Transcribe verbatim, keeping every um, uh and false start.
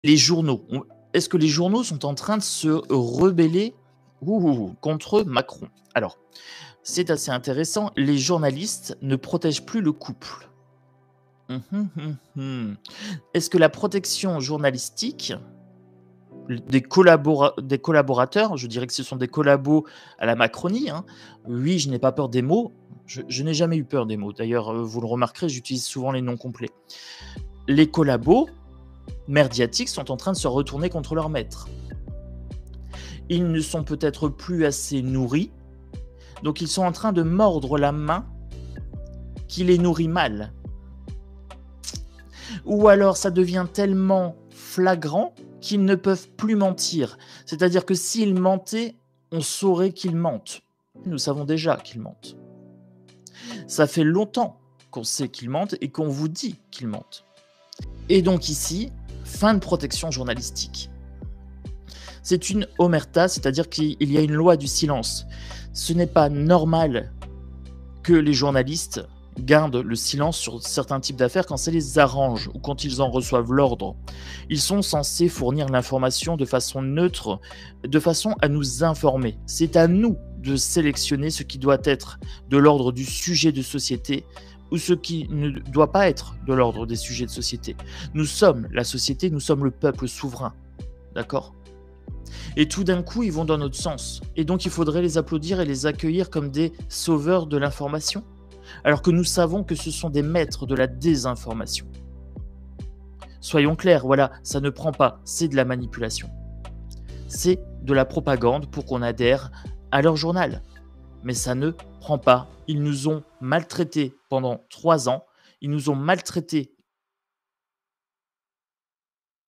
Les journaux, on est-ce que les journaux sont en train de se rebeller ouh, contre Macron? Alors, c'est assez intéressant, les journalistes ne protègent plus le couple. Mmh mh, mmh mh. Est-ce que la protection journalistique l des collabora des collaborateurs, je dirais que ce sont des collabos à la Macronie, hein. Oui, je n'ai pas peur des mots, je je n'ai jamais eu peur des mots. D'ailleurs, heu, vous le remarquerez, j'utilise souvent les noms complets. Les collabos merdiatiques sont en train de se retourner contre leur maître. Ils ne sont peut-être plus assez nourris, donc ils sont en train de mordre la main qui les nourrit mal. Ou alors ça devient tellement flagrant qu'ils ne peuvent plus mentir. C'est-à-dire que s'ils mentaient, on saurait qu'ils mentent. Nous savons déjà qu'ils mentent. Ça fait longtemps qu'on sait qu'ils mentent et qu'on vous dit qu'ils mentent. Et donc ici, fin de protection journalistique. C'est une omerta, c'est-à-dire qu'il y a une loi du silence. Ce n'est pas normal que les journalistes gardent le silence sur certains types d'affaires quand ça les arrange ou quand ils en reçoivent l'ordre. Ils sont censés fournir l'information de façon neutre, de façon à nous informer. C'est à nous de sélectionner ce qui doit être de l'ordre du sujet de société ou ce qui ne doit pas être de l'ordre des sujets de société. Nous sommes la société, nous sommes le peuple souverain. D'accord ? Et tout d'un coup, ils vont dans notre sens. Et donc, il faudrait les applaudir et les accueillir comme des sauveurs de l'information, alors que nous savons que ce sont des maîtres de la désinformation. Soyons clairs, voilà, ça ne prend pas, c'est de la manipulation. C'est de la propagande pour qu'on adhère à leur journal. Mais ça ne prend pas. Ils nous ont maltraités pendant trois ans. Ils nous ont maltraités